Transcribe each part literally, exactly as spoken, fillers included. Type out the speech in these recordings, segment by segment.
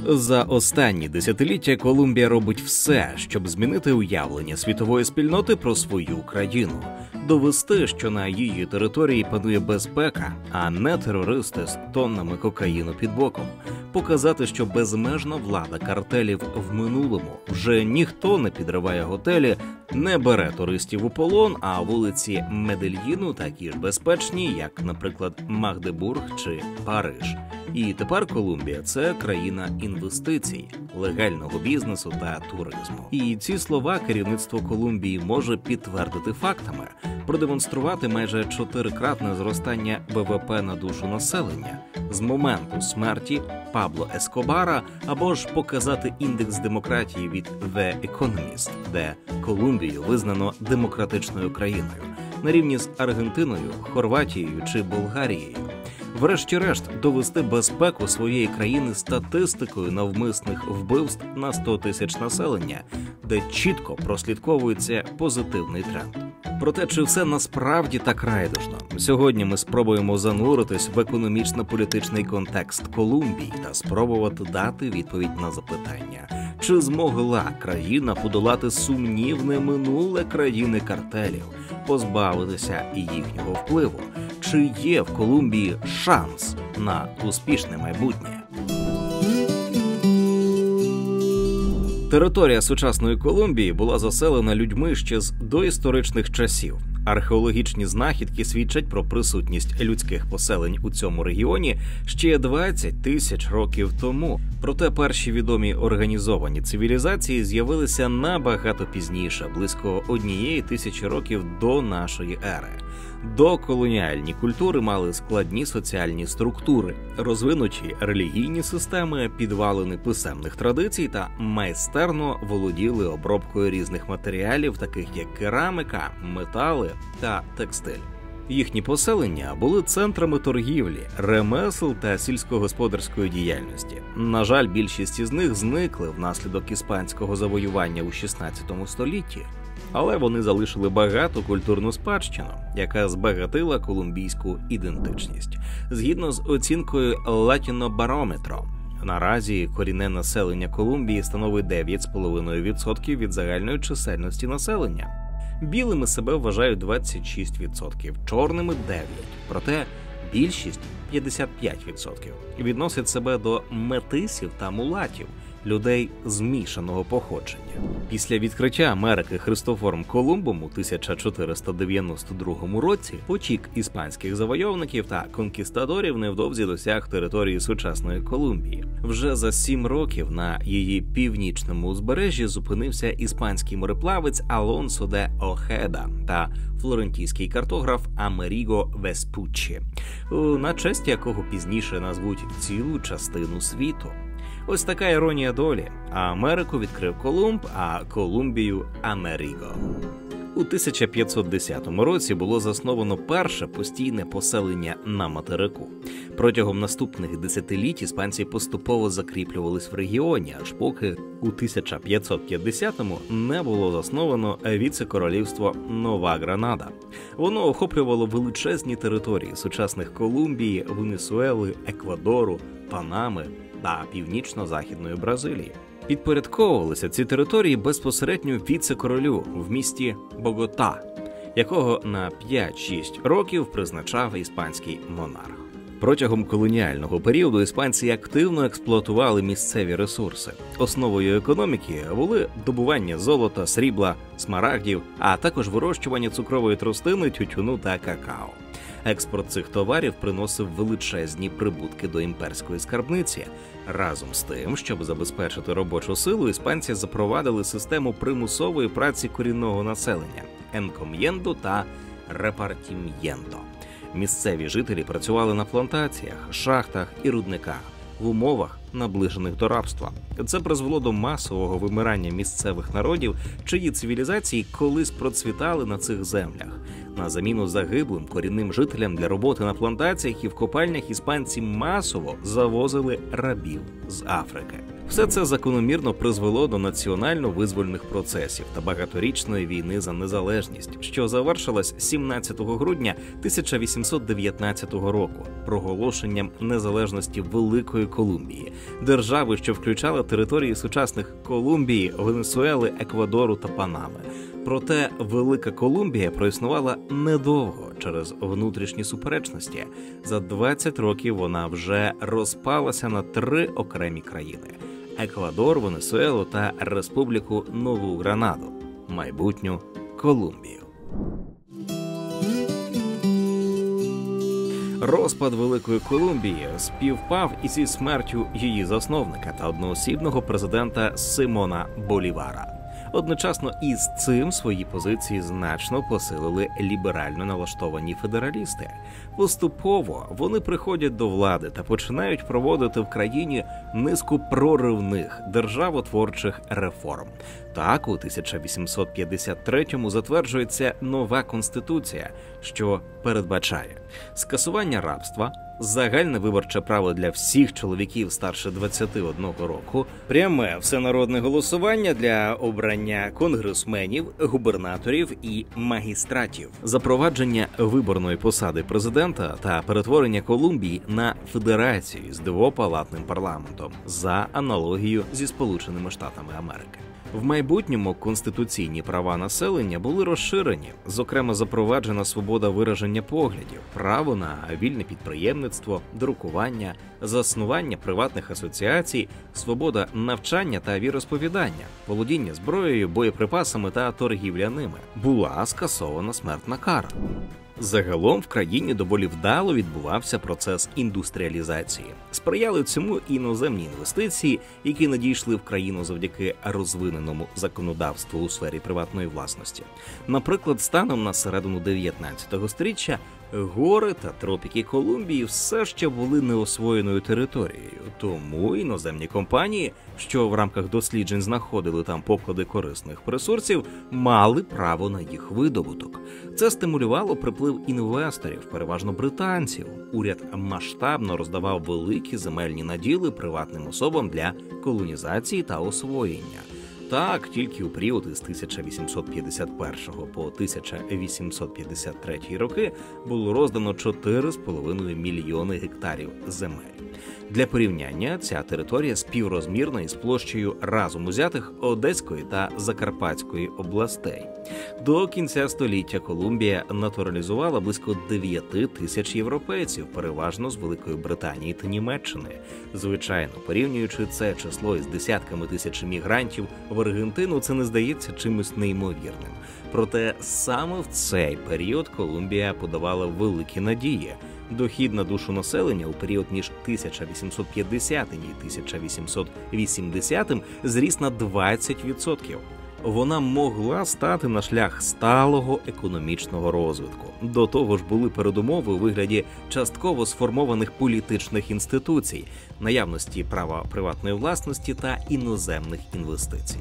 За останні десятиліття Колумбія робить все, щоб змінити уявлення світової спільноти про свою країну, довести, що на її території панує безпека, а не терористи з тоннами кокаїну під боком, показати, що безмежна влада картелів в минулому, вже ніхто не підриває готелі, не бере туристів у полон, а вулиці Медельїну такі ж безпечні, як, наприклад, Магдебург чи Париж. І тепер Колумбія – це країна інвестицій, легального бізнесу та туризму. І ці слова керівництво Колумбії може підтвердити фактами, продемонструвати майже чотирикратне зростання ВВП на душу населення з моменту смерті Пабло Ескобара, або ж показати індекс демократії від The Economist, де Колумбію визнано демократичною країною, на рівні з Аргентиною, Хорватією чи Болгарією. Врешті-решт, довести безпеку своєї країни статистикою навмисних вбивств на сто тисяч населення, де чітко прослідковується позитивний тренд. Проте, чи все насправді так райдужно? Сьогодні ми спробуємо зануритись в економічно-політичний контекст Колумбії та спробувати дати відповідь на запитання, чи змогла країна подолати сумнівне минуле країни картелів, позбавитися їхнього впливу, чи є в Колумбії шанс на успішне майбутнє? Територія сучасної Колумбії була заселена людьми ще з доісторичних часів. Археологічні знахідки свідчать про присутність людських поселень у цьому регіоні ще двадцять тисяч років тому. Проте перші відомі організовані цивілізації з'явилися набагато пізніше, близько однієї тисячі років до нашої ери. Доколоніальні культури мали складні соціальні структури, розвинуті релігійні системи, підвалини писемних традицій та майстерно володіли обробкою різних матеріалів, таких як кераміка, метали та текстиль. Їхні поселення були центрами торгівлі, ремесел та сільськогосподарської діяльності. На жаль, більшість із них зникли внаслідок іспанського завоювання у шістнадцятому столітті. Але вони залишили багату культурну спадщину, яка збагатила колумбійську ідентичність. Згідно з оцінкою Латінобарометро, наразі корінне населення Колумбії становить дев'ять цілих п'ять десятих відсотка від загальної чисельності населення. Білими себе вважають двадцять шість відсотків, чорними – дев'ять відсотків. Проте більшість – п'ятдесят п'ять відсотків відносять себе до метисів та мулатів, людей змішаного походження. Після відкриття Америки Христофором Колумбом у тисяча чотириста дев'яносто другому році потік іспанських завойовників та конкістадорів невдовзі досяг території сучасної Колумбії. Вже за сім років на її північному узбережжі зупинився іспанський мореплавець Алонсо де Охеда та флорентійський картограф Амеріго Веспуччі, на честь якого пізніше назвуть цілу частину світу. Ось така іронія долі. Америку відкрив Колумб, а Колумбію – Америго. У тисяча п'ятсот десятому році було засновано перше постійне поселення на материку. Протягом наступних десятиліть іспанці поступово закріплювались в регіоні, аж поки у тисяча п'ятсот п'ятдесятому не було засновано віце-королівство Нова Гранада. Воно охоплювало величезні території сучасних Колумбії, Венесуели, Еквадору, Панами та північно-західної Бразилії. Підпорядковувалися ці території безпосередньо віце-королю в місті Богота, якого на п'ять-шість років призначав іспанський монарх. Протягом колоніального періоду іспанці активно експлуатували місцеві ресурси. Основою економіки були добування золота, срібла, смарагдів, а також вирощування цукрової тростини, тютюну та какао. Експорт цих товарів приносив величезні прибутки до імперської скарбниці. Разом з тим, щоб забезпечити робочу силу, іспанці запровадили систему примусової праці корінного населення – енком'єндо та репартім'єнто. Місцеві жителі працювали на плантаціях, шахтах і рудниках в умовах, наближених до рабства. Це призвело до масового вимирання місцевих народів, чиї цивілізації колись процвітали на цих землях. На заміну загиблим корінним жителям для роботи на плантаціях і в копальнях іспанці масово завозили рабів з Африки. Все це закономірно призвело до національно-визвольних процесів та багаторічної війни за незалежність, що завершилась сімнадцятого грудня тисяча вісімсот дев'ятнадцятого року проголошенням незалежності Великої Колумбії, держави, що включала території сучасних Колумбії, Венесуели, Еквадору та Панами. Проте Велика Колумбія проіснувала недовго через внутрішні суперечності. За двадцять років вона вже розпалася на три окремі країни – Еквадор, Венесуелу та Республіку Нову Гранаду, майбутню Колумбію. Розпад Великої Колумбії співпав із зі смертю її засновника та одноосібного президента Симона Болівара. Одночасно із цим свої позиції значно посилили ліберально налаштовані федералісти. Поступово вони приходять до влади та починають проводити в країні низку проривних державотворчих реформ. Так, у тисяча вісімсот п'ятдесят третьому затверджується нова конституція, що передбачає скасування рабства, загальне виборче право для всіх чоловіків старше двадцяти одного року, пряме всенародне голосування для обрання конгресменів, губернаторів і магістратів, запровадження виборної посади президента та перетворення Колумбії на федерацію з двопалатним парламентом за аналогією зі Сполученими Штатами Америки. В майбутньому конституційні права населення були розширені, зокрема запроваджена свобода вираження поглядів, право на вільне підприємництво, друкування, заснування приватних асоціацій, свобода навчання та віросповідання, володіння зброєю, боєприпасами та торгівля ними. Була скасована смертна кара. Загалом в країні доволі вдало відбувався процес індустріалізації. Сприяли цьому іноземні інвестиції, які надійшли в країну завдяки розвиненому законодавству у сфері приватної власності. Наприклад, станом на середину дев'ятнадцятого сторіччя гори та тропіки Колумбії все ще були неосвоєною територією, тому іноземні компанії, що в рамках досліджень знаходили там поклади корисних ресурсів, мали право на їх видобуток. Це стимулювало приплив інвесторів, переважно британців. Уряд масштабно роздавав великі земельні наділи приватним особам для колонізації та освоєння. Так, тільки у період із тисяча вісімсот п'ятдесят першого по тисяча вісімсот п'ятдесят третій роки було роздано чотири з половиною мільйони гектарів земель. Для порівняння, ця територія співрозмірна із площею разом узятих Одеської та Закарпатської областей. До кінця століття Колумбія натуралізувала близько дев'яти тисяч європейців, переважно з Великої Британії та Німеччини. Звичайно, порівнюючи це число із десятками тисяч мігрантів в Аргентину, це не здається чимось неймовірним. Проте саме в цей період Колумбія подавала великі надії. Дохід на душу населення у період між тисяча вісімсот п'ятдесятим і тисяча вісімсот вісімдесятим зріс на двадцять відсотків. Вона могла стати на шлях сталого економічного розвитку. До того ж були передумови у вигляді частково сформованих політичних інституцій, наявності права приватної власності та іноземних інвестицій.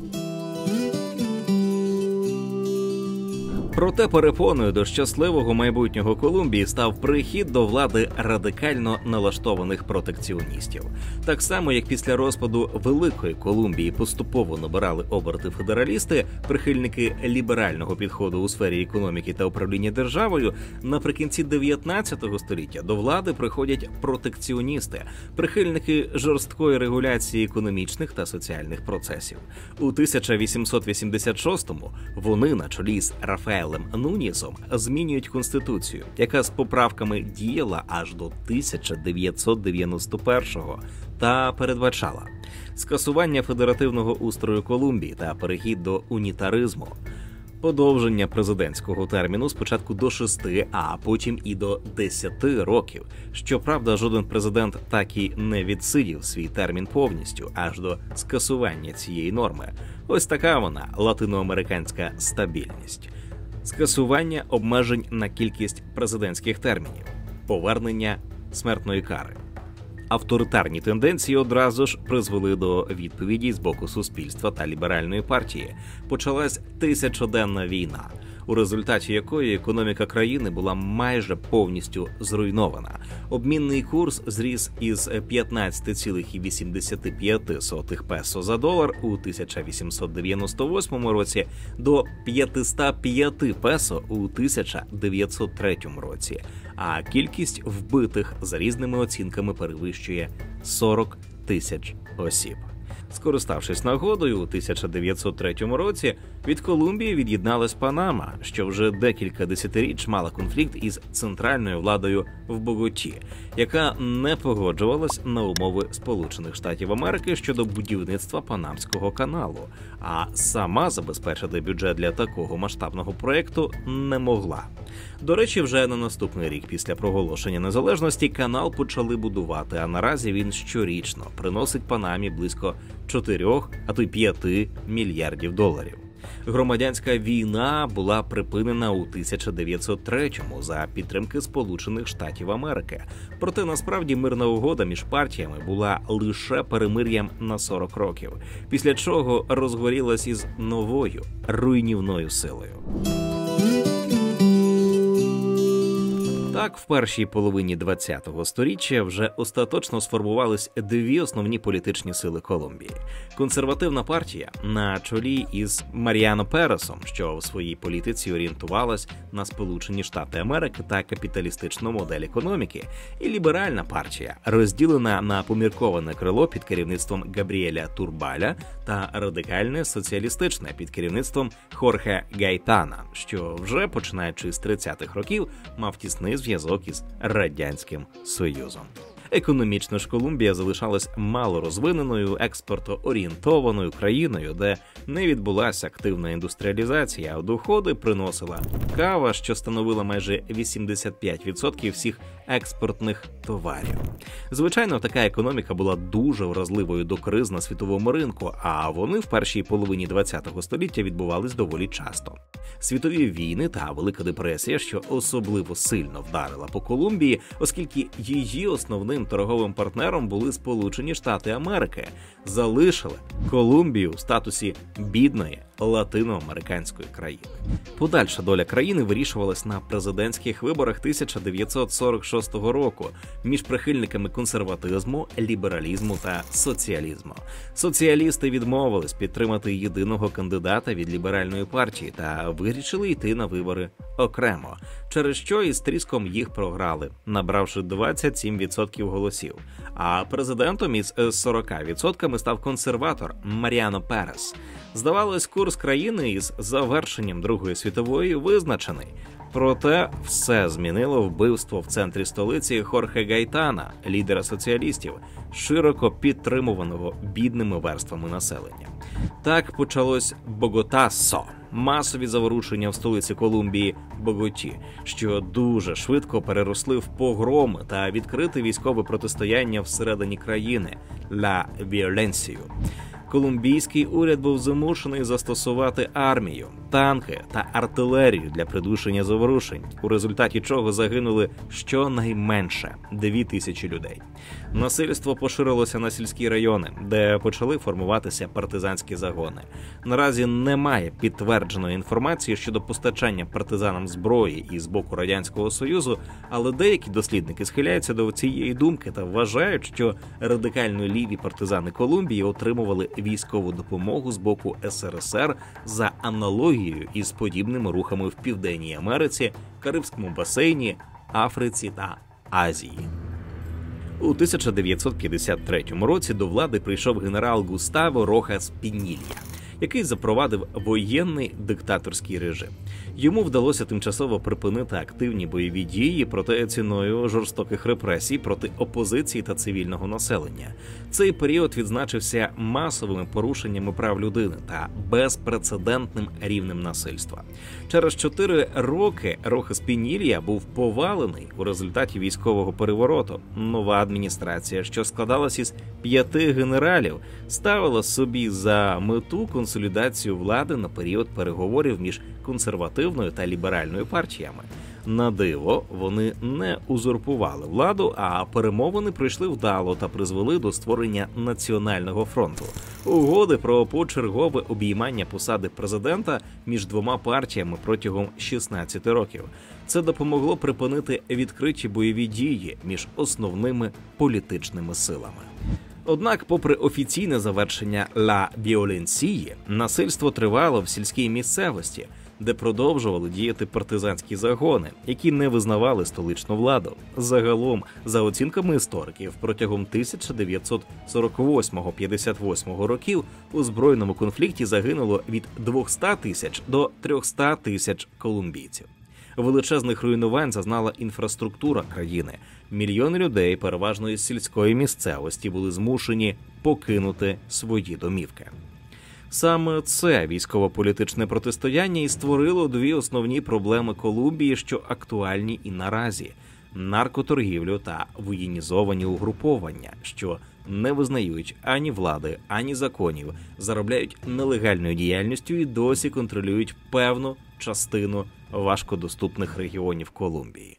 Проте перепоною до щасливого майбутнього Колумбії став прихід до влади радикально налаштованих протекціоністів. Так само, як після розпаду Великої Колумбії поступово набирали оберти федералісти, прихильники ліберального підходу у сфері економіки та управління державою, наприкінці дев'ятнадцятого століття до влади приходять протекціоністи, прихильники жорсткої регуляції економічних та соціальних процесів. У тисяча вісімсот вісімдесят шостому вони на чолі з Рафаелем Нуньєсом змінюють конституцію, яка з поправками діяла аж до тисяча дев'ятсот дев'яносто першого та передбачала скасування федеративного устрою Колумбії та перехід до унітаризму, подовження президентського терміну спочатку до шести, а потім і до десяти років. Щоправда, жоден президент так і не відсидів свій термін повністю, аж до скасування цієї норми. Ось така вона, латиноамериканська стабільність. Скасування обмежень на кількість президентських термінів, повернення смертної кари. Авторитарні тенденції одразу ж призвели до відповіді з боку суспільства та ліберальної партії. Почалась тисячоденна війна. у результаті якої економіка країни була майже повністю зруйнована. Обмінний курс зріс із п'ятнадцять цілих вісімдесят п'ять сотих песо за долар у тисяча вісімсот дев'яносто восьмому році до п'ятсот п'ять песо у тисяча дев'ятсот третьому році, а кількість вбитих за різними оцінками перевищує сорок тисяч осіб. Скориставшись нагодою, у тисяча дев'ятсот третьому році від Колумбії від'єдналась Панама, що вже декілька десятиріч мала конфлікт із центральною владою в Боготі, яка не погоджувалась на умови Сполучених Штатів Америки щодо будівництва Панамського каналу, а сама забезпечити бюджет для такого масштабного проєкту не могла. До речі, вже на наступний рік після проголошення незалежності канал почали будувати, а наразі він щорічно приносить Панамі близько чотирьох, а то й п'яти мільярдів доларів. Громадянська війна була припинена у тисяча дев'ятсот третьому за підтримки Сполучених Штатів Америки. Проте насправді мирна угода між партіями була лише перемир'ям на сорок років, після чого розгорілась із новою руйнівною силою. Так, в першій половині ХХ століття вже остаточно сформувались дві основні політичні сили Колумбії. Консервативна партія на чолі із Маріано Пересом, що в своїй політиці орієнтувалась на Сполучені Штати Америки та капіталістичну модель економіки, і ліберальна партія, розділена на помірковане крило під керівництвом Габріеля Турбаля та радикальне соціалістичне під керівництвом Хорхе Гайтана, що вже починаючи з тридцятих років мав тісний зв'язок із Радянським Союзом. Економічно ж Колумбія залишалась малорозвиненою, експортоорієнтованою країною, де не відбулася активна індустріалізація, а доходи приносила кава, що становила майже вісімдесят п'ять відсотків всіх експортних товарів. Звичайно, така економіка була дуже вразливою до криз на світовому ринку, а вони в першій половині ХХ століття відбувались доволі часто. Світові війни та Велика депресія, що особливо сильно вдарила по Колумбії, оскільки її основним торговим партнером були Сполучені Штати Америки, залишили Колумбію в статусі бідної латиноамериканської країни. Подальша доля країни вирішувалась на президентських виборах тисяча дев'ятсот сорок шостого року між прихильниками консерватизму, лібералізму та соціалізму. Соціалісти відмовились підтримати єдиного кандидата від ліберальної партії та вирішили йти на вибори окремо, через що із тріском їх програли, набравши двадцять сім відсотків голосів. А президентом із сорока відсотками став консерватор Маріано Перес. Здавалось, курс країни із завершенням Другої світової визначений. Проте все змінило вбивство в центрі столиці Хорхе Гайтана, лідера соціалістів, широко підтримуваного бідними верствами населення. Так почалось Боготасо – масові заворушення в столиці Колумбії Боготі, що дуже швидко переросли в погроми та відкрите військове протистояння всередині країни – «ла віоленсію». Колумбійський уряд був змушений застосувати армію, танки та артилерію для придушення заворушень, у результаті чого загинули щонайменше дві тисячі людей. Насильство поширилося на сільські райони, де почали формуватися партизанські загони. Наразі немає підтвердженої інформації щодо постачання партизанам зброї із боку Радянського Союзу, але деякі дослідники схиляються до цієї думки та вважають, що радикально ліві партизани Колумбії отримували військову допомогу з боку ес ер ес ер за аналогією із подібними рухами в Південній Америці, Карибському басейні, Африці та Азії. У тисяча дев'ятсот п'ятдесят третьому році до влади прийшов генерал Густаво Рохас Пінілья, який запровадив воєнний диктаторський режим. Йому вдалося тимчасово припинити активні бойові дії, проте ціною жорстоких репресій проти опозиції та цивільного населення. Цей період відзначився масовими порушеннями прав людини та безпрецедентним рівнем насильства. Через чотири роки Рохас Пінілья був повалений у результаті військового перевороту. Нова адміністрація, що складалась із п'яти генералів, ставила собі за мету консолідацію влади на період переговорів між консервативною та ліберальною партіями. На диво, вони не узурпували владу, а перемовини пройшли вдало та призвели до створення Національного фронту. Угоди про почергове обіймання посади президента між двома партіями протягом шістнадцяти років. Це допомогло припинити відкриті бойові дії між основними політичними силами. Однак, попри офіційне завершення «Ла Віоленсії», насильство тривало в сільській місцевості, де продовжували діяти партизанські загони, які не визнавали столичну владу. Загалом, за оцінками істориків, протягом тисяча дев'ятсот сорок восьмого - п'ятдесят восьмого років у збройному конфлікті загинуло від двохсот тисяч до трьохсот тисяч колумбійців. Величезних руйнувань зазнала інфраструктура країни. Мільйони людей, переважно із сільської місцевості, були змушені покинути свої домівки. Саме це військово-політичне протистояння і створило дві основні проблеми Колумбії, що актуальні і наразі – наркоторгівлю та воєнізовані угруповання, що не визнають ані влади, ані законів, заробляють нелегальною діяльністю і досі контролюють певну частину важкодоступних регіонів Колумбії.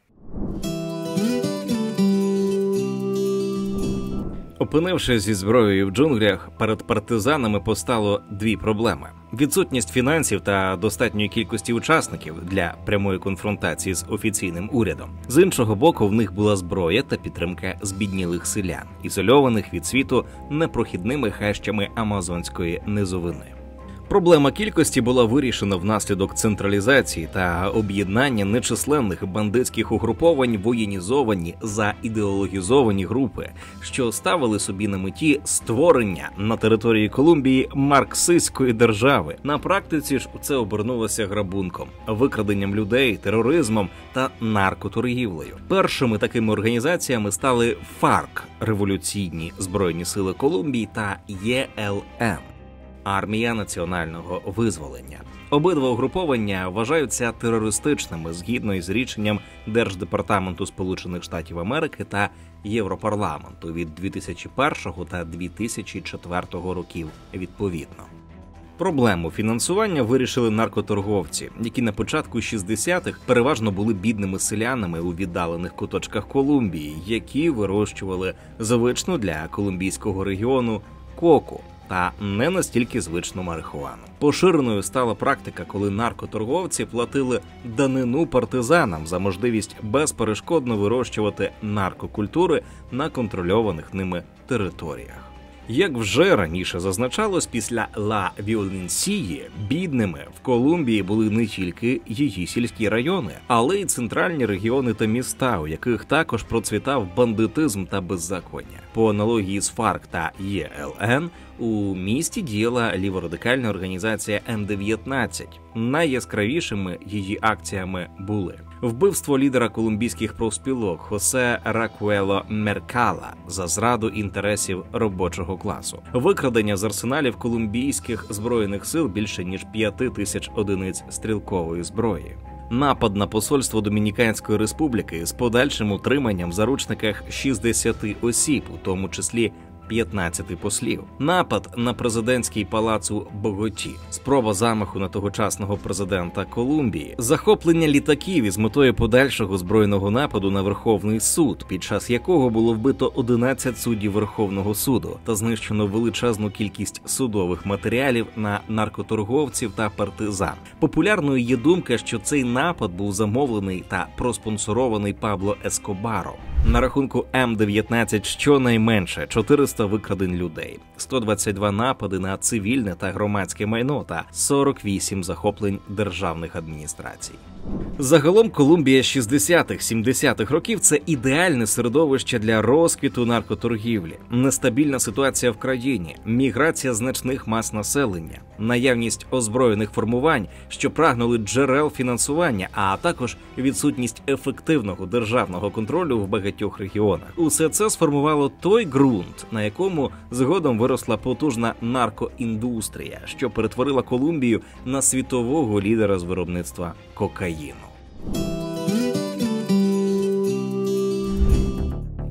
Опинившись зі зброєю в джунглях, перед партизанами постало дві проблеми. Відсутність фінансів та достатньої кількості учасників для прямої конфронтації з офіційним урядом. З іншого боку, в них була зброя та підтримка збіднілих селян, ізольованих від світу непрохідними хащами Амазонської низовини. Проблема кількості була вирішена внаслідок централізації та об'єднання нечисленних бандитських угруповань в воєнізовані, заідеологізовані групи, що ставили собі на меті створення на території Колумбії марксистської держави. На практиці ж це обернулося грабунком, викраденням людей, тероризмом та наркоторгівлею. Першими такими організаціями стали ФАРК – Революційні збройні сили Колумбії та Є Ел Ем – Армія національного визволення. Обидва угруповання вважаються терористичними згідно із рішенням Держдепартаменту Сполучених Штатів Америки та Європарламенту від дві тисячі першого та дві тисячі четвертого років відповідно. Проблему фінансування вирішили наркоторговці, які на початку шістдесятих переважно були бідними селянами у віддалених куточках Колумбії, які вирощували звичну для колумбійського регіону коку та не настільки звичну марихуану. Поширеною стала практика, коли наркоторговці платили данину партизанам за можливість безперешкодно вирощувати наркокультури на контрольованих ними територіях. Як вже раніше зазначалось, після «Ла Віоленсії» бідними в Колумбії були не тільки її сільські райони, але й центральні регіони та міста, у яких також процвітав бандитизм та беззаконня. По аналогії з ФАРК та Є Ел Ен, у місті діяла ліворадикальна організація Ем дев'ятнадцять. Найяскравішими її акціями були вбивство лідера колумбійських профспілок Хосе Ракуело Меркала за зраду інтересів робочого класу, викрадення з арсеналів колумбійських збройних сил більше ніж п'яти тисяч одиниць стрілкової зброї, напад на посольство Домініканської республіки з подальшим утриманням в заручниках шістдесяти осіб, у тому числі п'ятнадцяти послів, напад на президентський палац у Боготі, спроба замаху на тогочасного президента Колумбії, захоплення літаків із метою подальшого збройного нападу на Верховний суд, під час якого було вбито одинадцять суддів Верховного суду та знищено величезну кількість судових матеріалів на наркоторговців та партизан. Популярною є думка, що цей напад був замовлений та проспонсорований Пабло Ескобаром. На рахунку Ем дев'ятнадцять щонайменше чотириста викрадень людей, сто двадцять два напади на цивільне та громадське майно та сорок вісім захоплень державних адміністрацій. Загалом Колумбія шістдесятих-сімдесятих років – це ідеальне середовище для розквіту наркоторгівлі, нестабільна ситуація в країні, міграція значних мас населення, наявність озброєних формувань, що прагнули джерел фінансування, а також відсутність ефективного державного контролю в багатьох регіонах. Усе це сформувало той ґрунт, на якому згодом виросла потужна наркоіндустрія, що перетворила Колумбію на світового лідера з виробництва кокаїну.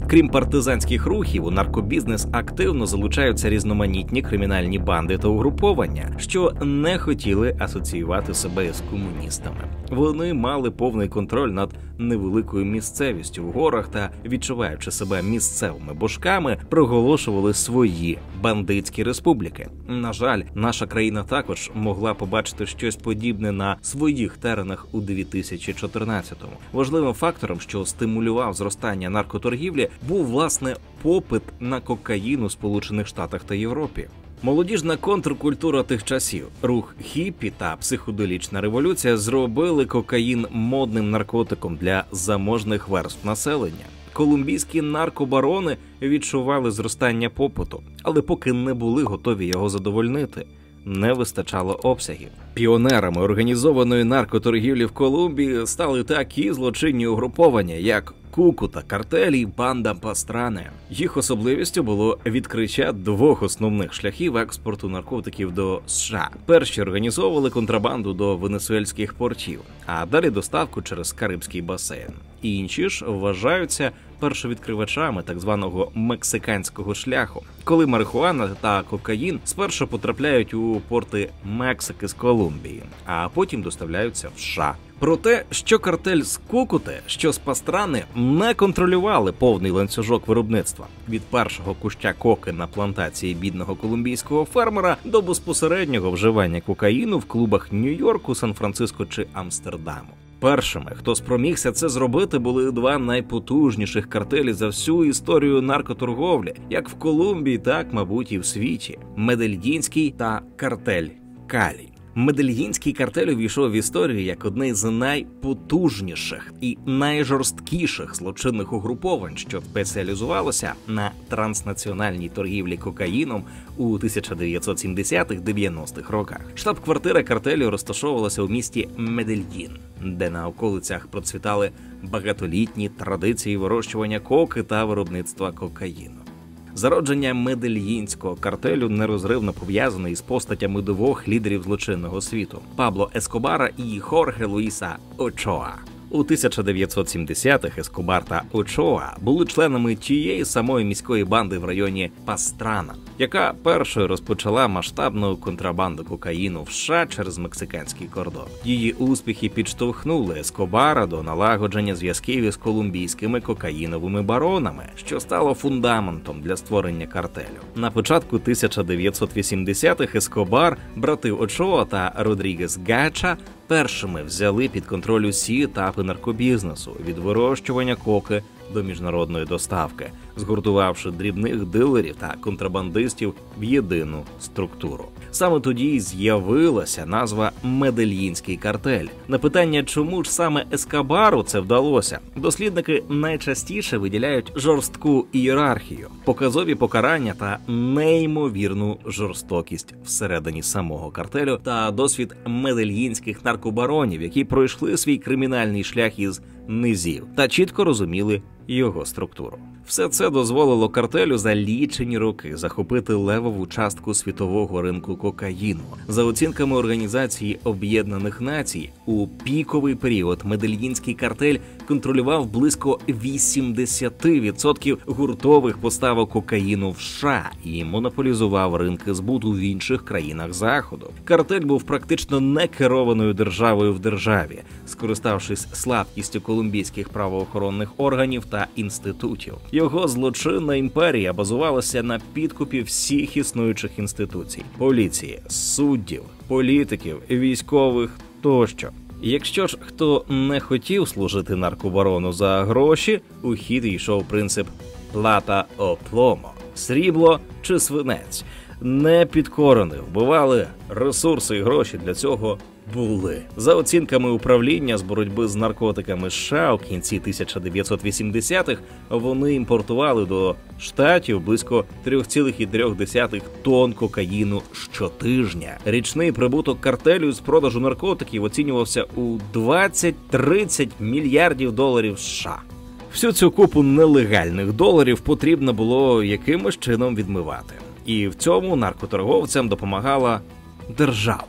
Крім партизанських рухів, у наркобізнес активно залучаються різноманітні кримінальні банди та угруповання, що не хотіли асоціювати себе з комуністами. Вони мали повний контроль над невеликою місцевістю в горах та, відчуваючи себе місцевими божками, проголошували свої бандитські республіки. На жаль, наша країна також могла побачити щось подібне на своїх теренах у дві тисячі чотирнадцятому. Важливим фактором, що стимулював зростання наркоторгівлі, був, власне, попит на кокаїн у Сполучених Штатах та Європі. Молодіжна контркультура тих часів, рух хіппі та психоделічна революція зробили кокаїн модним наркотиком для заможних верств населення. Колумбійські наркобарони відчували зростання попиту, але поки не були готові його задовольнити. Не вистачало обсягів. Піонерами організованої наркоторгівлі в Колумбії стали такі злочинні угруповання, як Кукута картель і банда Пастране. Їх особливістю було відкриття двох основних шляхів експорту наркотиків до США. Перші організовували контрабанду до венесуельських портів, а далі доставку через Карибський басейн. Інші ж вважаються першовідкривачами так званого мексиканського шляху, коли марихуана та кокаїн спершу потрапляють у порти Мексики з Колумбії, а потім доставляються в США. Про те, що картель з Кукути, що з Пастрани, не контролювали повний ланцюжок виробництва – від першого куща коки на плантації бідного колумбійського фермера до безпосереднього вживання кокаїну в клубах Нью-Йорку, Сан-Франциско чи Амстердаму. Першими, хто спромігся це зробити, були два найпотужніших картелі за всю історію наркоторговлі, як в Колумбії, так, мабуть, і в світі – Медельїнський та картель Калі. Медельїнський картель увійшов в історію як одне з найпотужніших і найжорсткіших злочинних угруповань, що спеціалізувалося на транснаціональній торгівлі кокаїном у тисяча дев'ятсот сімдесятих-дев'яностих роках. Штаб-квартира картелю розташовувалася у місті Медельїн, де на околицях процвітали багатолітні традиції вирощування коки та виробництва кокаїну. Зародження медельїнського картелю нерозривно пов'язане із постатями двох лідерів злочинного світу – Пабло Ескобара і Хорхе Луїса Очоа. У тисяча дев'ятсот сімдесятих Ескобар та Очоа були членами тієї самої міської банди в районі Пастрана, яка першою розпочала масштабну контрабанду кокаїну в США через мексиканський кордон. Її успіхи підштовхнули Ескобара до налагодження зв'язків із колумбійськими кокаїновими баронами, що стало фундаментом для створення картелю. На початку тисяча дев'ятсот вісімдесятих Ескобар, брати Очоа та Родрігес Гача першими взяли під контроль усі етапи наркобізнесу – від вирощування коки до міжнародної доставки, згуртувавши дрібних дилерів та контрабандистів в єдину структуру. Саме тоді й з'явилася назва «Медельїнський картель». На питання, чому ж саме Ескобару це вдалося, дослідники найчастіше виділяють жорстку ієрархію, показові покарання та неймовірну жорстокість всередині самого картелю та досвід медельїнських наркобаронів, які пройшли свій кримінальний шлях із низів та чітко розуміли його структуру. Все це дозволило картелю за лічені роки захопити левову частку світового ринку кокаїну. За оцінками Організації Об'єднаних Націй, у піковий період медельїнський картель контролював близько вісімдесят відсотків гуртових поставок кокаїну в США і монополізував ринки збуту в інших країнах Заходу. Картель був практично некерованою державою в державі, скориставшись слабкістю колумбійських правоохоронних органів та інститутів. Його злочинна імперія базувалася на підкупі всіх існуючих інституцій – поліції, суддів, політиків, військових тощо. Якщо ж хто не хотів служити наркобарону за гроші, у хід йшов принцип «плата о пломо» – срібло чи свинець. Непідкорених вбивали, ресурси і гроші для цього були. За оцінками управління з боротьби з наркотиками США, у кінці тисяча дев'ятсот вісімдесятих вони імпортували до Штатів близько три цілих три десятих тонн кокаїну щотижня. Річний прибуток картелю з продажу наркотиків оцінювався у двадцять-тридцять мільярдів доларів США. Всю цю купу нелегальних доларів потрібно було якимось чином відмивати. І в цьому наркоторговцям допомагала держава.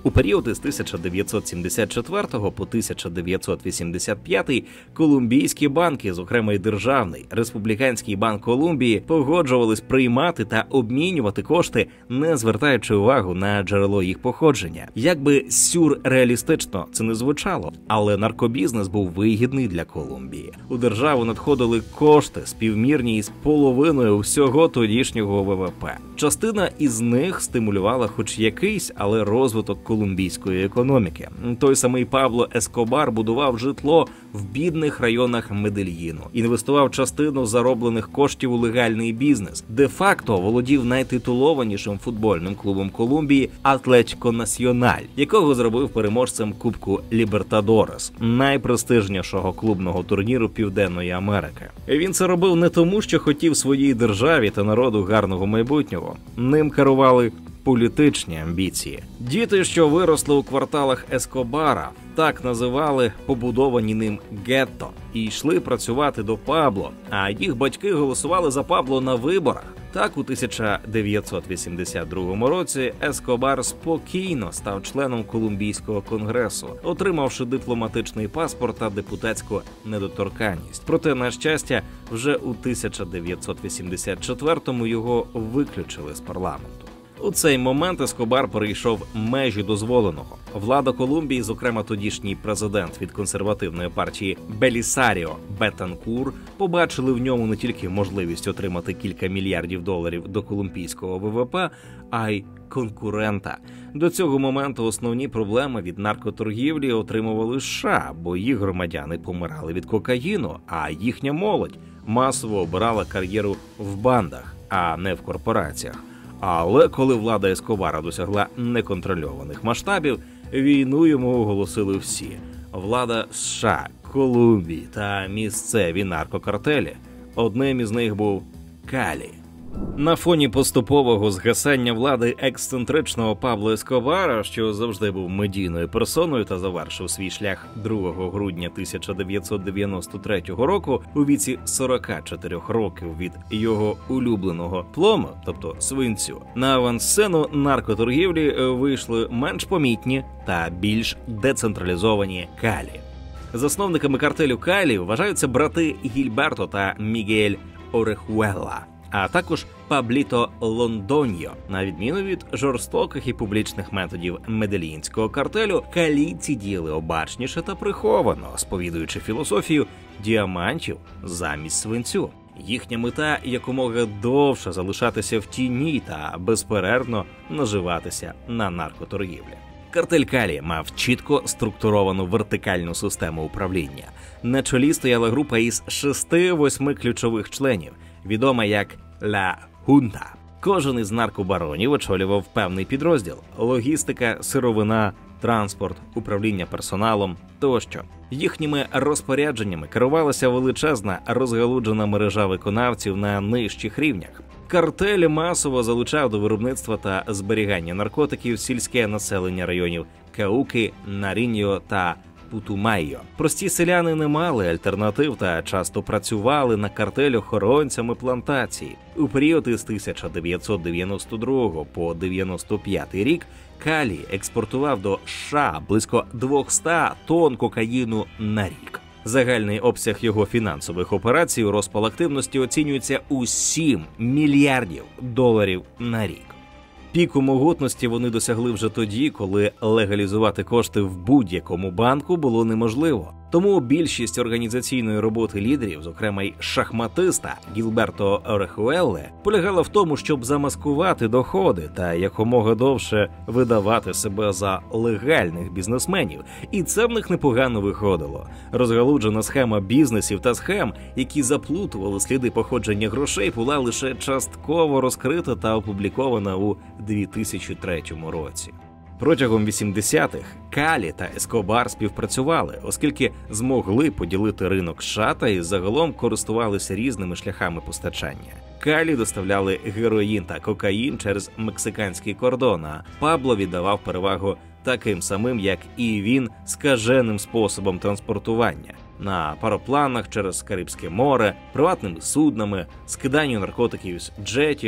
У період із тисяча дев'ятсот сімдесят четвертого по тисяча дев'ятсот вісімдесят п'ятий колумбійські банки, зокрема й Державний, Республіканський банк Колумбії, погоджувались приймати та обмінювати кошти, не звертаючи увагу на джерело їх походження. Якби сюрреалістично це не звучало, але наркобізнес був вигідний для Колумбії. У державу надходили кошти, співмірні із половиною всього тодішнього ВВП. Частина із них стимулювала хоч якийсь, але розвиток колумбійської економіки. Той самий Пабло Ескобар будував житло в бідних районах Медельїну, інвестував частину зароблених коштів у легальний бізнес, де-факто володів найтитулованішим футбольним клубом Колумбії «Атлетіко Національ», якого зробив переможцем Кубку Лібертадорес, найпрестижнішого клубного турніру Південної Америки. Він це робив не тому, що хотів своїй державі та народу гарного майбутнього. Ним керували політичні амбіції. Діти, що виросли у кварталах Ескобара, так називали побудовані ним гетто, і йшли працювати до Пабло, а їх батьки голосували за Пабло на виборах. Так, у тисяча дев'ятсот вісімдесят другому році Ескобар спокійно став членом Колумбійського конгресу, отримавши дипломатичний паспорт та депутатську недоторканність. Проте, на щастя, вже у тисяча дев'ятсот вісімдесят четвертому його виключили з парламенту. У цей момент Ескобар перейшов межі дозволеного. Влада Колумбії, зокрема тодішній президент від консервативної партії Белісаріо Бетанкур, побачили в ньому не тільки можливість отримати кілька мільярдів доларів до колумбійського ВВП, а й конкурента. До цього моменту основні проблеми від наркоторгівлі отримували США, бо їх громадяни помирали від кокаїну, а їхня молодь масово обирала кар'єру в бандах, а не в корпораціях. Але коли влада Ескобара досягла неконтрольованих масштабів, війну йому оголосили всі – влада США, Колумбії та місцеві наркокартелі. Одним із них був Калі. На фоні поступового згасання влади ексцентричного Пабло Ескобара, що завжди був медійною персоною та завершив свій шлях другого грудня тисяча дев'ятсот дев'яносто третього року у віці сорока чотирьох років від його улюбленого плому, тобто свинцю, на авансцену наркоторгівлі вийшли менш помітні та більш децентралізовані Калі. Засновниками картелю Калі вважаються брати Гільберто та Мігель Орехуела, а також Пабліто Лондоньо. На відміну від жорстоких і публічних методів медельїнського картелю, калійці діяли обачніше та приховано, сповідуючи філософію діамантів замість свинцю. Їхня мета – якомога довше залишатися в тіні та безперервно наживатися на наркоторгівлі. Картель Калі мав чітко структуровану вертикальну систему управління. На чолі стояла група із шести-восьми ключових членів, відома як «Ла Хунта». Кожен із наркобаронів очолював певний підрозділ – логістика, сировина, транспорт, управління персоналом тощо. Їхніми розпорядженнями керувалася величезна розгалуджена мережа виконавців на нижчих рівнях. Картель масово залучав до виробництва та зберігання наркотиків сільське населення районів Кауки, Наріньо та Путумайо. Прості селяни не мали альтернатив та часто працювали на картель охоронцями плантацій. У період із тисяча дев'ятсот дев'яносто другого по дев'яносто п'ятий рік Калі експортував до США близько двохсот тонн кокаїну на рік. Загальний обсяг його фінансових операцій у розпал активності оцінюється у сім мільярдів доларів на рік. Піку могутності вони досягли вже тоді, коли легалізувати кошти в будь-якому банку було неможливо. Тому більшість організаційної роботи лідерів, зокрема й шахматиста Гільберто Орехуелле, полягала в тому, щоб замаскувати доходи та якомога довше видавати себе за легальних бізнесменів. І це в них непогано виходило. Розгалуджена схема бізнесів та схем, які заплутували сліди походження грошей, була лише частково розкрита та опублікована у дві тисячі третьому році. Протягом вісімдесятих Калі та Ескобар співпрацювали, оскільки змогли поділити ринок США та і загалом користувалися різними шляхами постачання. Калі доставляли героїн та кокаїн через мексиканський кордон, а Пабло віддавав перевагу таким самим, як і він, скаженим способом транспортування – на паропланах через Карибське море, приватними суднами, скиданню наркотиків з джетів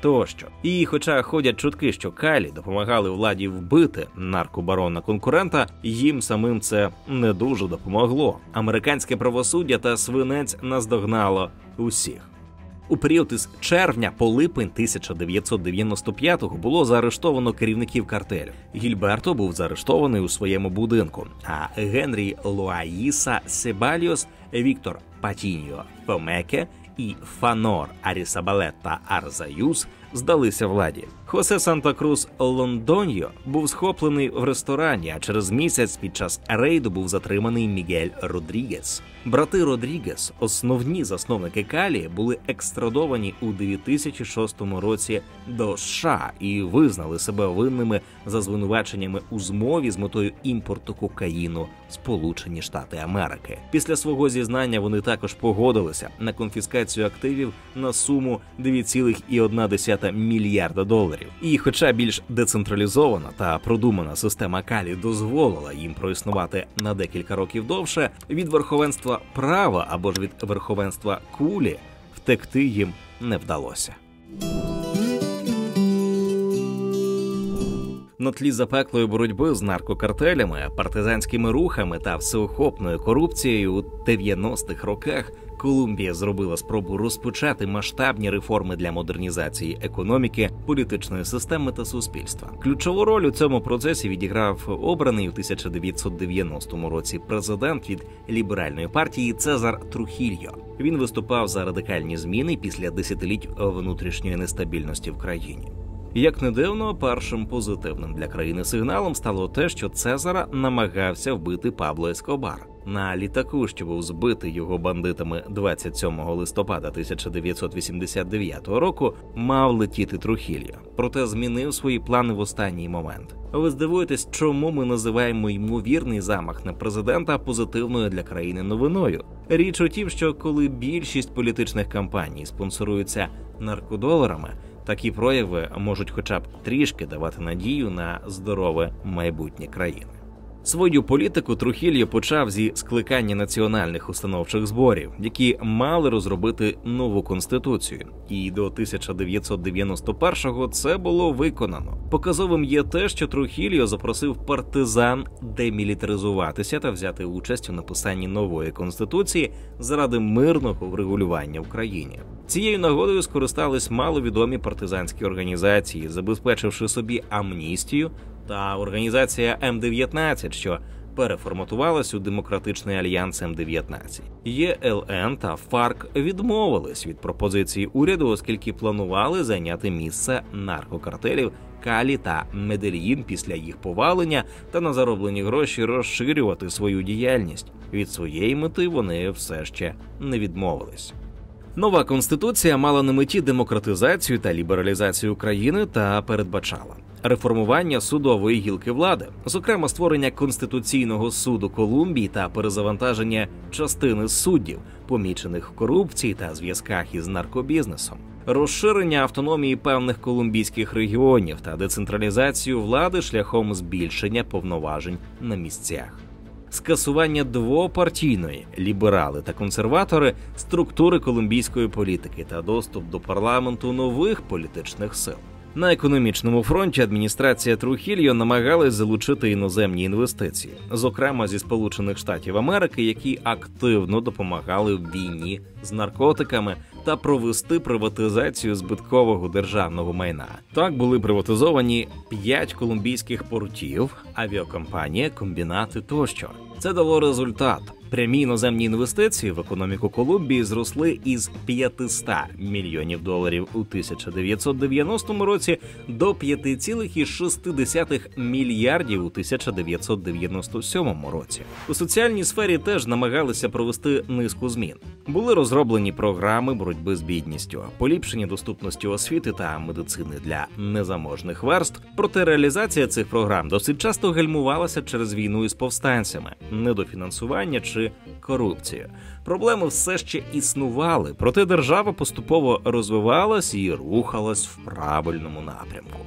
тощо. І хоча ходять чутки, що Калі допомагали владі вбити наркобарона-конкурента, їм самим це не дуже допомогло. Американське правосуддя та свинець наздогнало усіх. У період із червня по липень тисяча дев'ятсот дев'яносто п'ятого було заарештовано керівників картелю. Гільберто був заарештований у своєму будинку, а Генрі Луаїса Себальос, Віктор Патіньо Фомеке і Фанор Арісабалетта Арзаюс здалися владі. Хосе Санта-Крус Лондоньо був схоплений в ресторані, а через місяць під час рейду був затриманий Мігель Родрігес. Брати Родрігес, основні засновники Калі, були екстрадовані у дві тисячі шостому році до США і визнали себе винними за звинуваченнями у змові з метою імпорту кокаїну в Сполучені Штати Америки. Після свого зізнання вони також погодилися на конфіскацію активів на суму дві цілих одна десята мільярда доларів. І хоча більш децентралізована та продумана система Калі дозволила їм проіснувати на декілька років довше, від верховенства права або ж від верховенства кулі втекти їм не вдалося. На тлі запеклої боротьби з наркокартелями, партизанськими рухами та всеохопною корупцією у дев'яностих роках Колумбія зробила спробу розпочати масштабні реформи для модернізації економіки, політичної системи та суспільства. Ключову роль у цьому процесі відіграв обраний у тисяча дев'ятсот дев'яностому році президент від ліберальної партії Цезар Трухільо. Він виступав за радикальні зміни після десятиліть внутрішньої нестабільності в країні. Як не дивно, першим позитивним для країни сигналом стало те, що Цезара намагався вбити Пабло Ескобар. На літаку, що був збитий його бандитами двадцять сьомого листопада тисяча дев'ятсот вісімдесят дев'ятого року, мав летіти Трухільо, проте змінив свої плани в останній момент. Ви здивуєтесь, чому ми називаємо ймовірний замах на президента позитивною для країни новиною? Річ у тім, що коли більшість політичних кампаній спонсоруються наркодоларами, такі прояви можуть хоча б трішки давати надію на здорове майбутнє країни. Свою політику Трухільо почав зі скликання національних установчих зборів, які мали розробити нову конституцію. І до тисяча дев'ятсот дев'яносто першого це було виконано. Показовим є те, що Трухільо запросив партизан демілітаризуватися та взяти участь у написанні нової конституції заради мирного врегулювання в країні. Цією нагодою скористались маловідомі партизанські організації, забезпечивши собі амністію, та організація Ем дев'ятнадцять, що переформатувалась у Демократичний альянс Ем дев'ятнадцять. Є Ел Ен та ФАРК відмовились від пропозиції уряду, оскільки планували зайняти місце наркокартелів Калі та Медельїн після їх повалення та на зароблені гроші розширювати свою діяльність. Від своєї мети вони все ще не відмовились. Нова конституція мала на меті демократизацію та лібералізацію країни та передбачала реформування судової гілки влади, зокрема створення Конституційного суду Колумбії та перезавантаження частини суддів, помічених в корупції та зв'язках із наркобізнесом, розширення автономії певних колумбійських регіонів та децентралізацію влади шляхом збільшення повноважень на місцях. Скасування двопартійної – ліберали та консерватори – структури колумбійської політики та доступ до парламенту нових політичних сил. На економічному фронті адміністрація Трухільо намагалась залучити іноземні інвестиції, зокрема зі Сполучених Штатів Америки, які активно допомагали в війні з наркотиками та провести приватизацію збиткового державного майна. Так були приватизовані п'ять колумбійських портів, авіакомпанія, комбінати тощо. Це дало результат. Прямі іноземні інвестиції в економіку Колумбії зросли із п'ятисот мільйонів доларів у тисяча дев'ятсот дев'яностому році до п'ять цілих шість десятих мільярдів у тисяча дев'ятсот дев'яносто сьомому році. У соціальній сфері теж намагалися провести низку змін. Були розроблені програми боротьби з бідністю, поліпшення доступності освіти та медицини для незаможних верств, проте реалізація цих програм досить часто гальмувалася через війну із повстанцями, недофінансування чи корупцію. Проблеми все ще існували, проте держава поступово розвивалась і рухалась в правильному напрямку.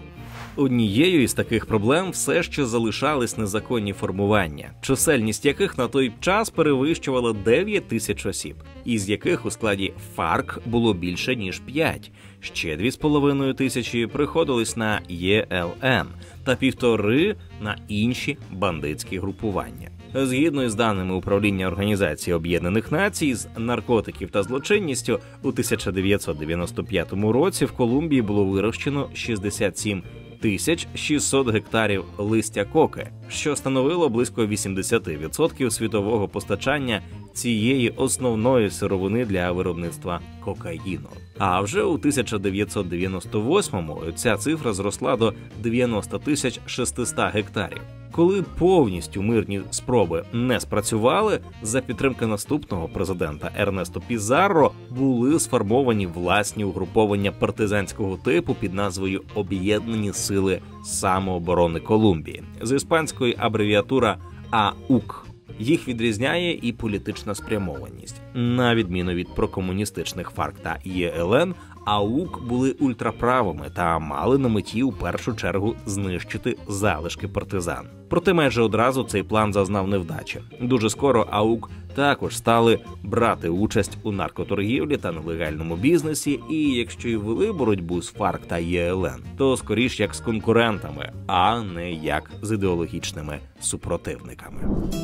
Однією із таких проблем все ще залишались незаконні формування, чисельність яких на той час перевищувала дев'ять тисяч осіб, із яких у складі ФАРК було більше ніж п'ять. Ще дві з половиною тисячі приходились на Є Ел Ен та півтори на інші бандитські групування. Згідно із даними Управління Організації Об'єднаних Націй з наркотиків та злочинністю, у тисяча дев'ятсот дев'яносто п'ятому році в Колумбії було вирощено шістдесят сім тисяч шістсот гектарів листя коки, що становило близько вісімдесят відсотків світового постачання цієї основної сировини для виробництва кокаїну. А вже у тисяча дев'ятсот дев'яносто восьмому ця цифра зросла до дев'яносто тисяч шістсот гектарів. Коли повністю мирні спроби не спрацювали, за підтримки наступного президента Ернесто Пізарро були сформовані власні угруповання партизанського типу під назвою «Об'єднані сили самооборони Колумбії», з іспанської абревіатура А У К. Їх відрізняє і політична спрямованість. На відміну від прокомуністичних ФАРК та Є Ел Ен, А У К були ультраправими та мали на меті у першу чергу знищити залишки партизан. Проте майже одразу цей план зазнав невдачі. Дуже скоро А У К також стали брати участь у наркоторгівлі та нелегальному бізнесі, і якщо й вели боротьбу з ФАРК та Є Ел Ен, то скоріш як з конкурентами, а не як з ідеологічними супротивниками.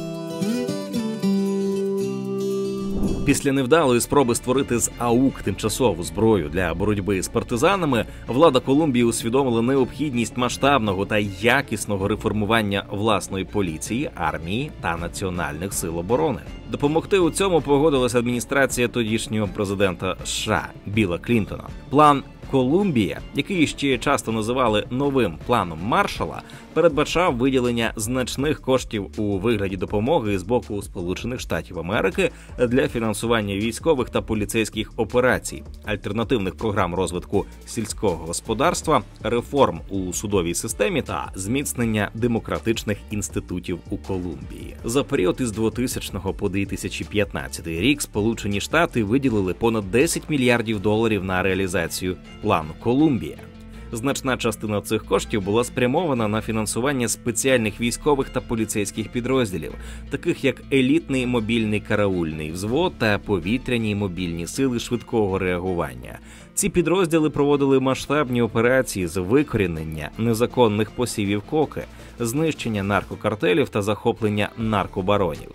Після невдалої спроби створити з А У К тимчасову зброю для боротьби з партизанами, влада Колумбії усвідомила необхідність масштабного та якісного реформування власної поліції, армії та національних сил оборони. Допомогти у цьому погодилася адміністрація тодішнього президента США Білла Клінтона. План «Колумбія», який ще часто називали новим планом Маршалла, передбачав виділення значних коштів у вигляді допомоги з боку Сполучених Штатів Америки для фінансування військових та поліцейських операцій, альтернативних програм розвитку сільського господарства, реформ у судовій системі та зміцнення демократичних інститутів у Колумбії. За період із двотисячного по дві тисячі п'ятнадцятий рік Сполучені Штати виділили понад десять мільярдів доларів на реалізацію плану «Колумбія». Значна частина цих коштів була спрямована на фінансування спеціальних військових та поліцейських підрозділів, таких як елітний мобільний караульний взвод та повітряні мобільні сили швидкого реагування. Ці підрозділи проводили масштабні операції з викорінення незаконних посівів коки, знищення наркокартелів та захоплення наркобаронів.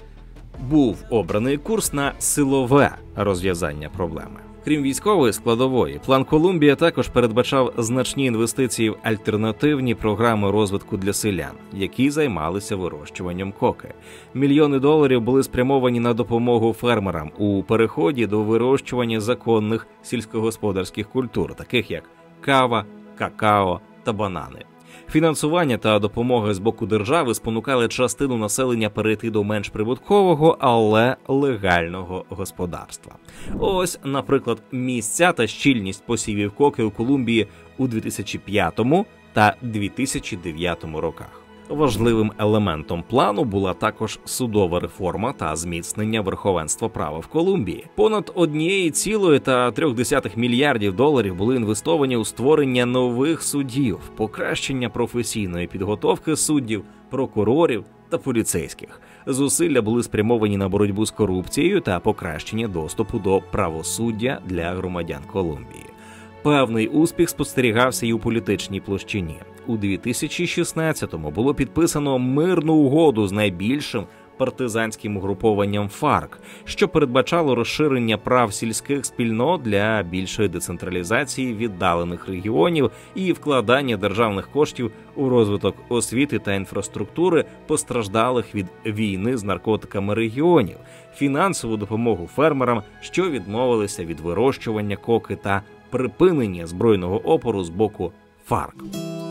Був обраний курс на силове розв'язання проблеми. Крім військової складової, план «Колумбія» також передбачав значні інвестиції в альтернативні програми розвитку для селян, які займалися вирощуванням коки. Мільйони доларів були спрямовані на допомогу фермерам у переході до вирощування законних сільськогосподарських культур, таких як кава, какао та банани. Фінансування та допомога з боку держави спонукали частину населення перейти до менш прибуткового, але легального господарства. Ось, наприклад, місця та щільність посівів коки у Колумбії у дві тисячі п'ятому та дві тисячі дев'ятому роках. Важливим елементом плану була також судова реформа та зміцнення верховенства права в Колумбії. Понад однієї цілої та трьох десятих мільярдів доларів були інвестовані у створення нових судів, покращення професійної підготовки суддів, прокурорів та поліцейських. Зусилля були спрямовані на боротьбу з корупцією та покращення доступу до правосуддя для громадян Колумбії. Певний успіх спостерігався і у політичній площині. У дві тисячі шістнадцятому було підписано мирну угоду з найбільшим партизанським угрупованням ФАРК, що передбачало розширення прав сільських спільнот для більшої децентралізації віддалених регіонів і вкладання державних коштів у розвиток освіти та інфраструктури постраждалих від війни з наркотиками регіонів, фінансову допомогу фермерам, що відмовилися від вирощування коки, та припинення збройного опору з боку ФАРК.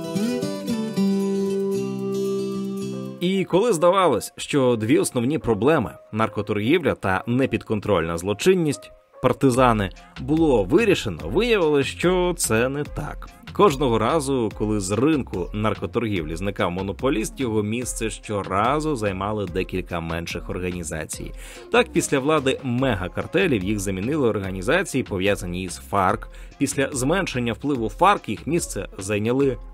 І коли здавалось, що дві основні проблеми – наркоторгівля та непідконтрольна злочинність, партизани – було вирішено, виявилось, що це не так. Кожного разу, коли з ринку наркоторгівлі зникав монополіст, його місце щоразу займали декілька менших організацій. Так, після влади мегакартелів їх замінили організації, пов'язані із ФАРК. Після зменшення впливу ФАРК їх місце зайняли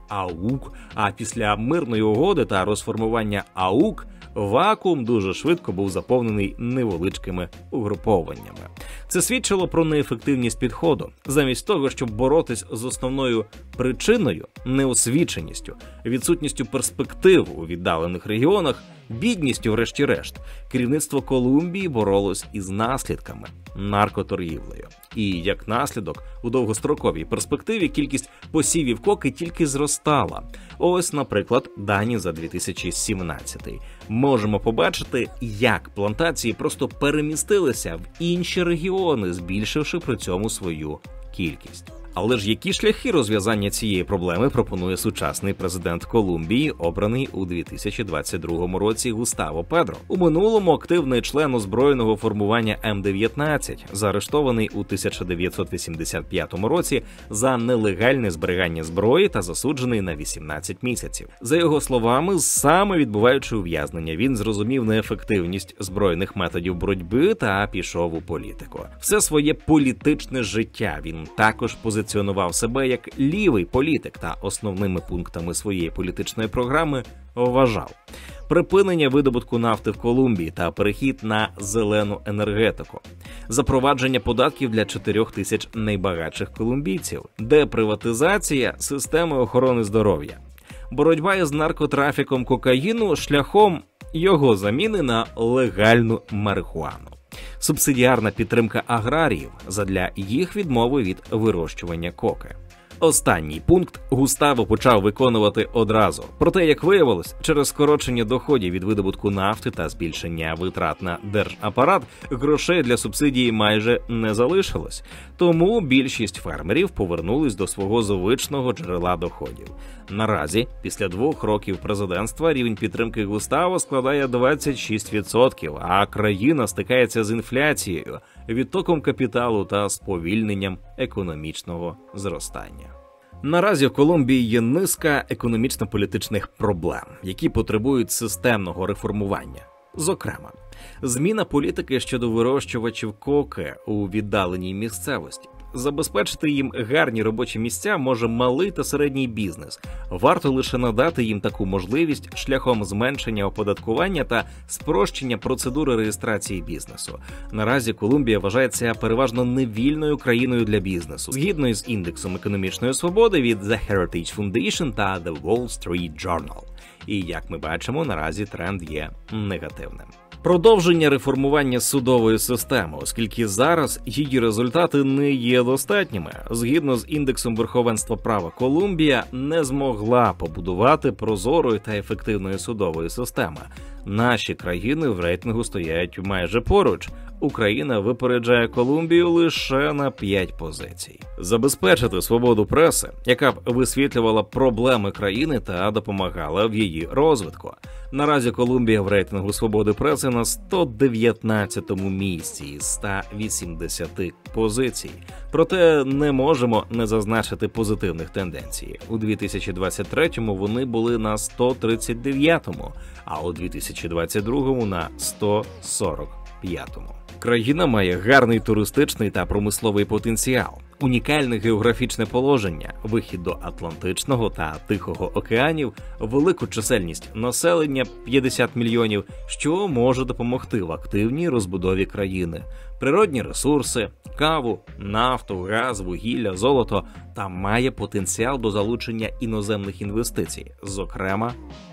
АУК, а після мирної угоди та розформування АУК вакуум дуже швидко був заповнений невеличкими угрупованнями. Це свідчило про неефективність підходу. Замість того, щоб боротись з основною причиною – неосвіченістю, відсутністю перспектив у віддалених регіонах, бідністю врешті-решт, керівництво Колумбії боролось із наслідками – наркоторгівлею. І, як наслідок, у довгостроковій перспективі кількість посівів коки тільки зростала. Ось, наприклад, дані за дві тисячі сімнадцятий. Можемо побачити, як плантації просто перемістилися в інші регіони, збільшивши при цьому свою кількість. Але ж які шляхи розв'язання цієї проблеми пропонує сучасний президент Колумбії, обраний у дві тисячі двадцять другому році Густаво Педро? У минулому активний член озброєного формування Ем дев'ятнадцять, заарештований у тисяча дев'ятсот вісімдесят п'ятому році за нелегальне зберігання зброї та засуджений на вісімнадцять місяців. За його словами, саме відбуваючи ув'язнення, він зрозумів неефективність збройних методів боротьби та пішов у політику. Все своє політичне життя він також позиціонував Позиціонував себе як лівий політик та основними пунктами своєї політичної програми вважав припинення видобутку нафти в Колумбії та перехід на зелену енергетику, запровадження податків для чотирьох тисяч найбагатших колумбійців, деприватизація системи охорони здоров'я, боротьба із наркотрафіком кокаїну шляхом його заміни на легальну марихуану, субсидіарна підтримка аграріїв задля їх відмови від вирощування коки. Останній пункт Густаво почав виконувати одразу. Проте, як виявилось, через скорочення доходів від видобутку нафти та збільшення витрат на держапарат, грошей для субсидії майже не залишилось. Тому більшість фермерів повернулись до свого звичного джерела доходів. Наразі, після двох років президентства, рівень підтримки Густаво складає двадцять шість відсотків, а країна стикається з інфляцією, відтоком капіталу та сповільненням економічного зростання. Наразі в Колумбії є низка економічно-політичних проблем, які потребують системного реформування. Зокрема, зміна політики щодо вирощувачів коки у віддаленій місцевості. Забезпечити їм гарні робочі місця може малий та середній бізнес. Варто лише надати їм таку можливість шляхом зменшення оподаткування та спрощення процедури реєстрації бізнесу. Наразі Колумбія вважається переважно невільною країною для бізнесу, згідно із індексом економічної свободи від The Heritage Foundation та The Wall Street Journal. І, як ми бачимо, наразі тренд є негативним. Продовження реформування судової системи, оскільки зараз її результати не є достатніми. Згідно з індексом верховенства права, Колумбія не змогла побудувати прозорої та ефективної судової системи. Наші країни в рейтингу стоять майже поруч. Україна випереджає Колумбію лише на п'ять позицій. Забезпечити свободу преси, яка б висвітлювала проблеми країни та допомагала в її розвитку. Наразі Колумбія в рейтингу свободи преси на сто дев'ятнадцятому місці із ста вісімдесяти позицій. Проте не можемо не зазначити позитивних тенденцій. У дві тисячі двадцять третьому вони були на сто тридцять дев'ятому, а у дві тисячі двадцять другому на сто сорок п'ятому. Країна має гарний туристичний та промисловий потенціал, унікальне географічне положення, вихід до Атлантичного та Тихого океанів, велику чисельність населення – п'ятдесят мільйонів, що може допомогти в активній розбудові країни, природні ресурси, каву, нафту, газ, вугілля, золото та має потенціал до залучення іноземних інвестицій, зокрема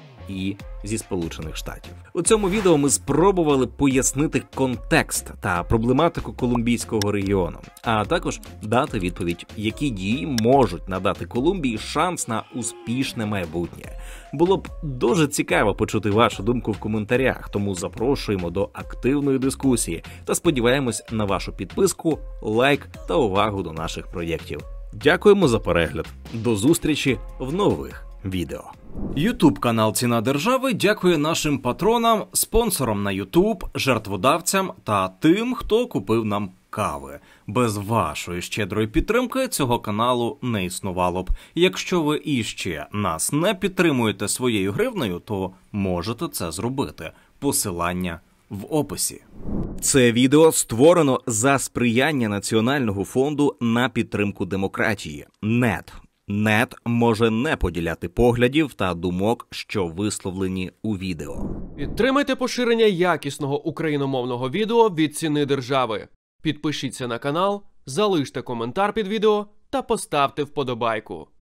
і зі Сполучених Штатів. У цьому відео ми спробували пояснити контекст та проблематику колумбійського регіону, а також дати відповідь, які дії можуть надати Колумбії шанс на успішне майбутнє. Було б дуже цікаво почути вашу думку в коментарях, тому запрошуємо до активної дискусії та сподіваємось на вашу підписку, лайк та увагу до наших проєктів. Дякуємо за перегляд. До зустрічі в нових відео. Ютуб-канал «Ціна держави» дякує нашим патронам, спонсорам на Ютуб, жертводавцям та тим, хто купив нам кави. Без вашої щедрої підтримки цього каналу не існувало б. Якщо ви іще нас не підтримуєте своєю гривнею, то можете це зробити. Посилання в описі. Це відео створено за сприяння Національного фонду на підтримку демократії – НЕД. Нет може не поділяти поглядів та думок, що висловлені у відео. Підтримайте поширення якісного україномовного відео від «Ціни держави». Підпишіться на канал, залиште коментар під відео та поставте вподобайку.